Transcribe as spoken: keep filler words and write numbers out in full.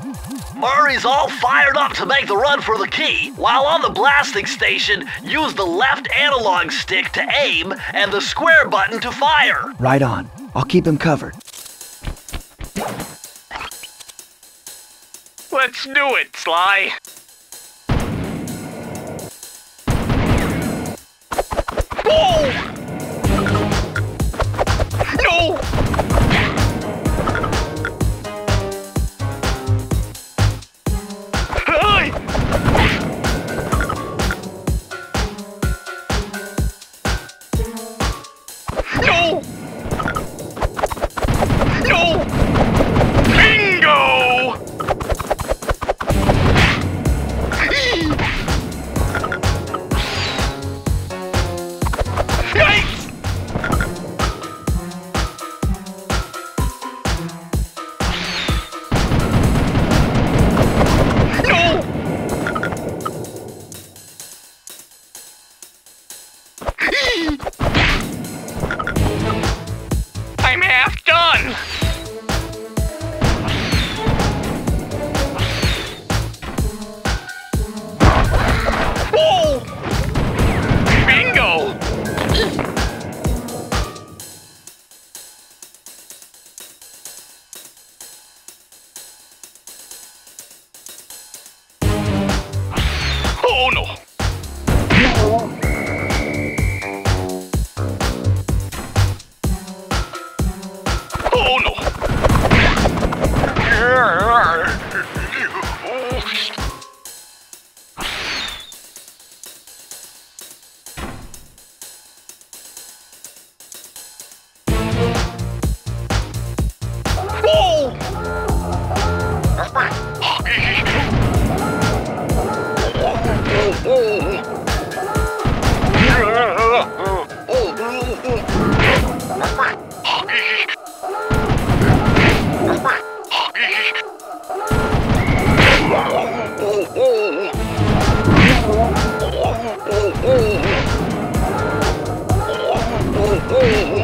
Murray's all fired up to make the run for the key. While on the blasting station, use the left analog stick to aim and the square button to fire. Right on. I'll keep him covered. Let's do it, Sly. Whoa! No! Hey! No! No! Bingo! Yikes! No! I'm half done! Whoa! Bingo! Oh no! Oh no! Whoa! Oh,